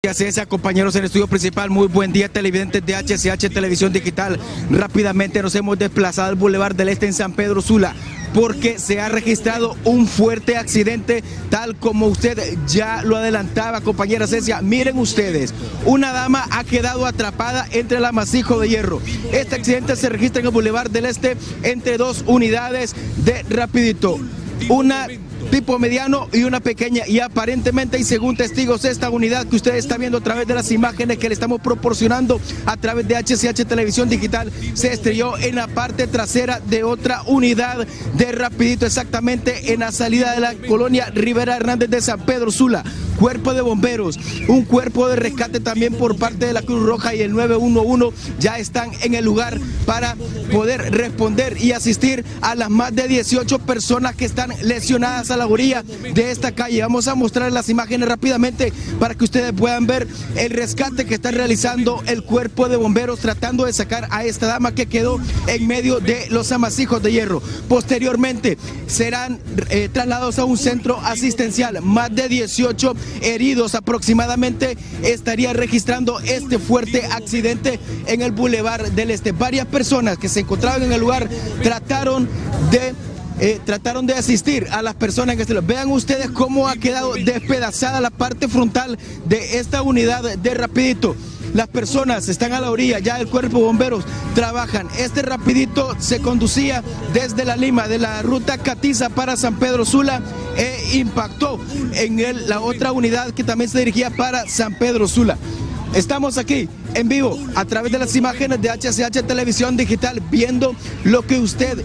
HCS, compañeros en el estudio principal, muy buen día televidentes de HCH Televisión Digital. Rápidamente nos hemos desplazado al Boulevard del Este en San Pedro Sula porque se ha registrado un fuerte accidente, tal como usted ya lo adelantaba, compañera Cecia. Miren ustedes, una dama ha quedado atrapada entre el amasijo de hierro. Este accidente se registra en el Boulevard del Este entre dos unidades de Rapidito, una tipo mediano y una pequeña, y aparentemente, y según testigos, esta unidad que usted está viendo a través de las imágenes que le estamos proporcionando a través de HCH Televisión Digital, se estrelló en la parte trasera de otra unidad de Rapidito, exactamente en la salida de la colonia Rivera Hernández de San Pedro Sula. Cuerpo de bomberos, un cuerpo de rescate también por parte de la Cruz Roja y el 911 ya están en el lugar para poder responder y asistir a las más de 18 personas que están lesionadas a la orilla de esta calle. Vamos a mostrar las imágenes rápidamente para que ustedes puedan ver el rescate que está realizando el cuerpo de bomberos tratando de sacar a esta dama que quedó en medio de los amasijos de hierro. Posteriormente serán trasladados a un centro asistencial. Más de 18 heridos aproximadamente estaría registrando este fuerte accidente en el Boulevard del Este. Varias personas que se encontraban en el lugar trataron de asistir a las personas que se... Vean ustedes cómo ha quedado despedazada la parte frontal de esta unidad de Rapidito. Las personas están a la orilla, ya el cuerpo de bomberos trabajan. Este Rapidito se conducía desde La Lima, de la ruta Catiza para San Pedro Sula, e impactó en la otra unidad que también se dirigía para San Pedro Sula. Estamos aquí en vivo a través de las imágenes de HCH Televisión Digital viendo lo que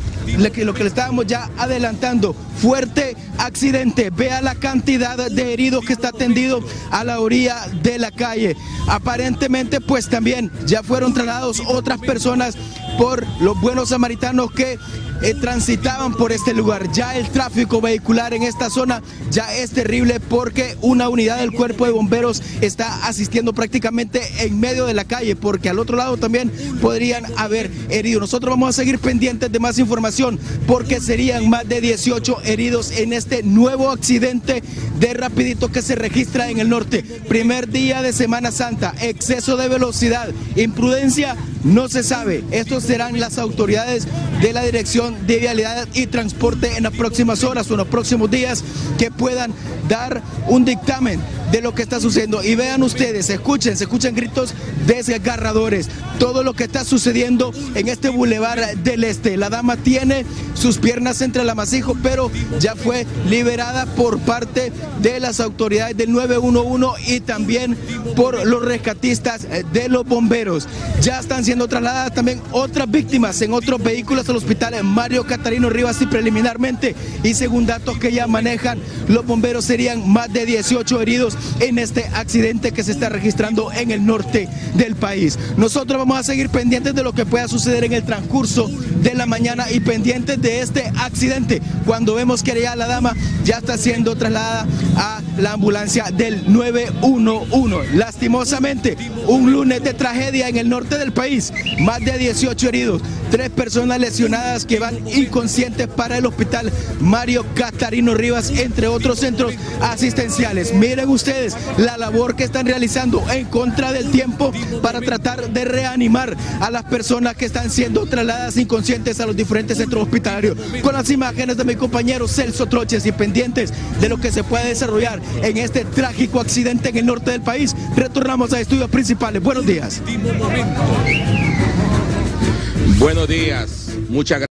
le estábamos ya adelantando. Fuerte accidente. Vea la cantidad de heridos que está atendido a la orilla de la calle. Aparentemente pues también ya fueron trasladados otras personas por los buenos samaritanos que transitaban por este lugar. Ya el tráfico vehicular en esta zona ya es terrible porque una unidad del cuerpo de bomberos está asistiendo prácticamente en medio de la calle, porque al otro lado también podrían haber heridos. Nosotros vamos a seguir pendientes de más información porque serían más de 18 heridos en este nuevo accidente de Rapidito que se registra en el norte. Primer día de Semana Santa, exceso de velocidad, imprudencia, no se sabe. Estos serán las autoridades de la Dirección de Vialidad y Transporte en las próximas horas o en los próximos días que puedan dar un dictamen de lo que está sucediendo. Y vean ustedes, se escuchan gritos desgarradores. Todo lo que está sucediendo en este Boulevard del Este. La dama tiene sus piernas entre el amasijo, pero ya fue liberada por parte de las autoridades del 911 y también por los rescatistas de los bomberos. Ya están siendo trasladadas también otras víctimas en otros vehículos al hospital Mario Catarino Rivas, y preliminarmente y según datos que ya manejan los bomberos serían más de 18 heridos en este accidente que se está registrando en el norte del país. Nosotros vamos a seguir pendientes de lo que pueda suceder en el transcurso de la mañana y pendientes de este accidente cuando vemos que ya la dama ya está siendo trasladada a la ambulancia del 911. Lastimosamente, un lunes de tragedia en el norte del país, más de 18 heridos, 3 personas lesionadas que van inconscientes para el hospital Mario Catarino Rivas, entre otros centros asistenciales. Miren ustedes la labor que están realizando en contra del tiempo para tratar de reanimar a las personas que están siendo trasladadas inconscientes a los diferentes centros hospitalarios. Con las imágenes de mi compañero Celso Troches y pendientes de lo que se puede desarrollar en este trágico accidente en el norte del país, retornamos a estudios principales. Buenos días. Buenos días. Muchas gracias.